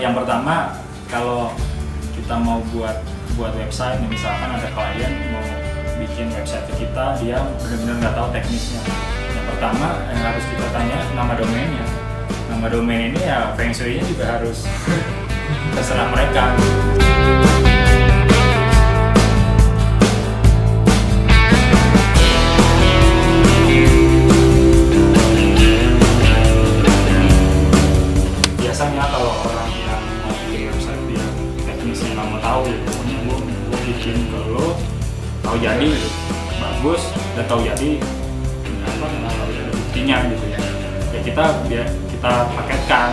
yang pertama, kalau kita mau buat website, misalkan ada klien mau bikin website ke kita, dia benar-benar nggak tahu teknisnya. Yang pertama yang harus kita tanya nama domainnya. Nama domain ini ya Feng Shui-nya juga harus terserah mereka. Biasanya kalau orang yang mau bikin website dia teknisnya nggak mau tahu, pokoknya gue bikin ke lo, tahu jadi bagus dan tahu jadi apa tahu jadi buktinya gitu ya. Ya kita paketkan.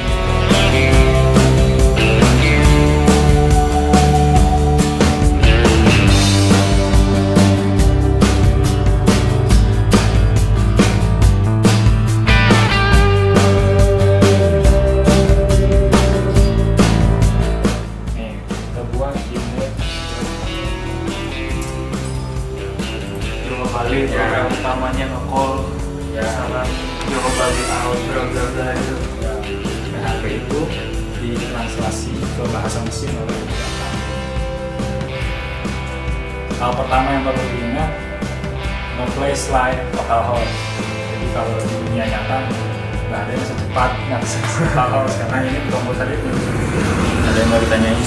Bali program utamanya nge-call Ya, sama Joko Bali out program itu PHP itu ditranslasi ke bahasa mesin oleh data. Hal pertama yang perlu diingat, no place like local host. Jadi kalau di dunia nyata nggak ada yang secepat local host, karena ini komputer itu. Ada yang mau ditanyain?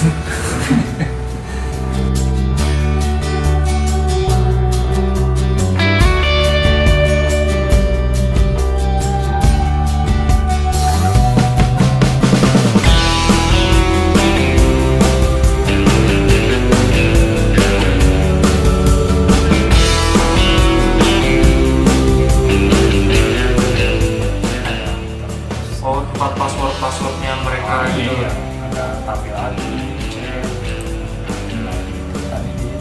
oh tempat passwordnya mereka gitu Iya, ada tampilati, cek, tadi di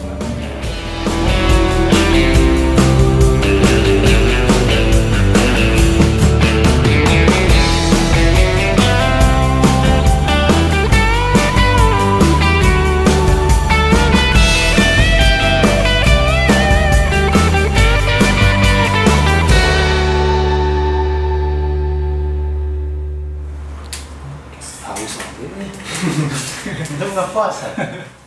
haus lagi nih itu nggak puasa